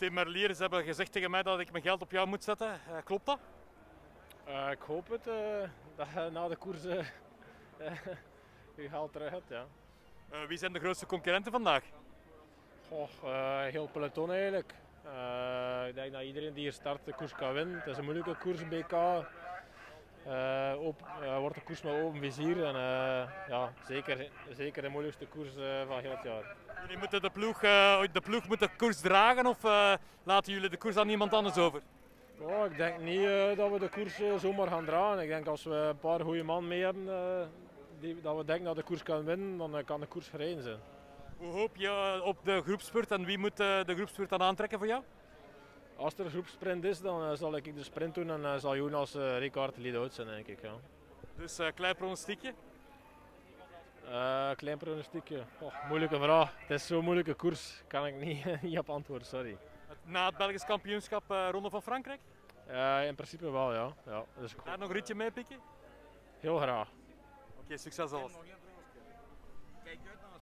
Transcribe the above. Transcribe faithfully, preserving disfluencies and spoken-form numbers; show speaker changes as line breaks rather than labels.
Tim Merlier, ze hebben gezegd tegen mij dat ik mijn geld op jou moet zetten. Uh, klopt dat?
Uh, ik hoop het, uh, dat je na de koers uh, je geld terug hebt. Ja.
Uh, wie zijn de grootste concurrenten vandaag?
Goh, uh, heel peloton eigenlijk. Uh, ik denk dat iedereen die hier start de koers kan winnen. Het is een moeilijke koers, B K. Uh, op, uh, wordt de koers met open vizier en uh, ja, zeker, zeker de moeilijkste koers uh, van heel het jaar.
Jullie moeten de ploeg, uh, de ploeg moet de koers dragen of uh, laten jullie de koers aan iemand anders over?
Oh, ik denk niet uh, dat we de koers uh, zomaar gaan dragen. Ik denk als we een paar goede man mee hebben, uh, die, dat we denken dat de koers kan winnen, dan uh, kan de koers gereden zijn.
Hoe hoop je op de groepspurt en wie moet uh, de groepspurt dan aantrekken voor jou?
Als er een groepsprint is, dan uh, zal ik de sprint doen en uh, zal Jonas uh, Ricard lead-out zijn, denk ik. Ja.
Dus uh, klein pronostiekje?
Uh, klein pronostiekje? Oh, moeilijke vraag. Het is zo'n moeilijke koers, kan ik niet, niet op antwoorden, sorry.
Na het Belgisch kampioenschap uh, Ronde van Frankrijk?
Uh, in principe wel, ja. ja dus
Daar nog een ritje mee pikken?
Heel graag.
Oké, okay, succes alles.
Kijk uit naar